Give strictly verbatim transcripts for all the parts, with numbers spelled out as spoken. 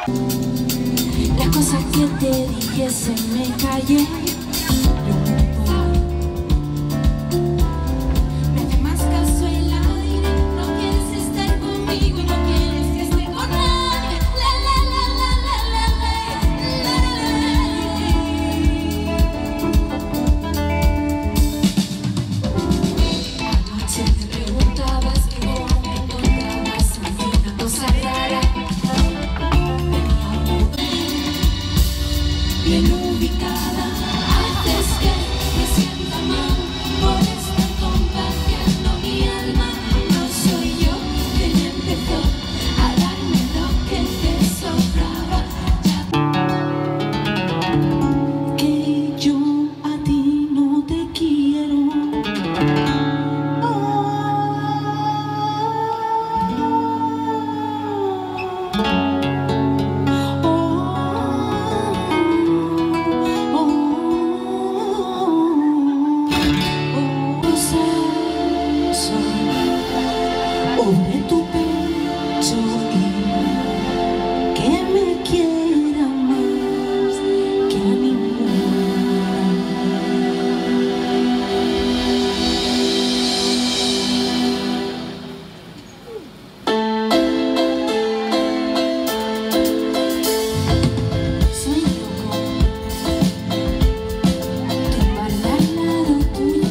Las cosas que te dije se me callé. Me hace más caso el aire. No quieres estar conmigo y no quieres que esté con nadie. La la la la la la la. Anoche te preguntabas que no me encontrabas haciendo cosas raras. Bien ubicada, haces que me sienta mal por estar compartiendo mi alma. No soy yo quien empezó a darme lo que te sobraba. Que yo a ti no te quiero. Sobre tu pecho y que me quiera más que a ninguna. Soy loco, tomarla al lado tuyo.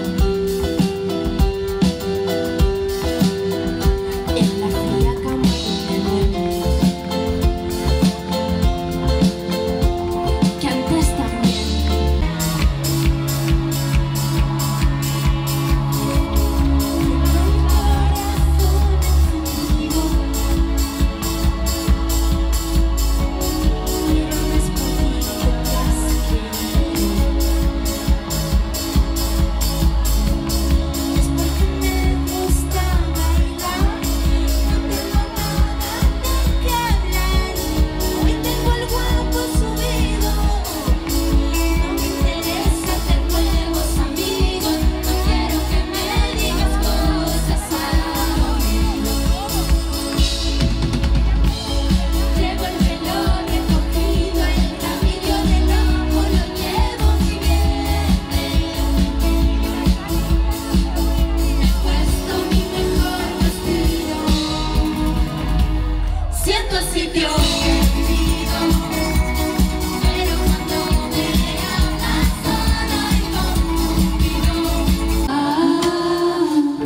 Sitio perdido, pero cuando me hablas sola y confundido. Ah,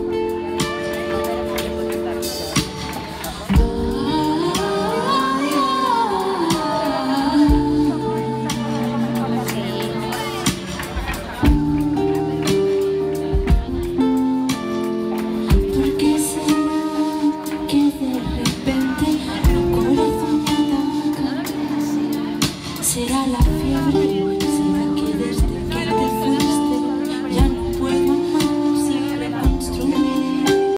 ¿por qué será que de repente será la fiebre?